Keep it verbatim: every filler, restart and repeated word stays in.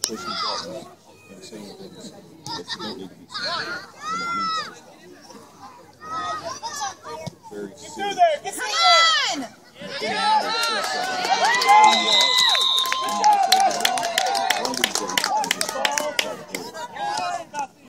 pushing buttons and saying things that you don't need to be saying when it means something. Very serious.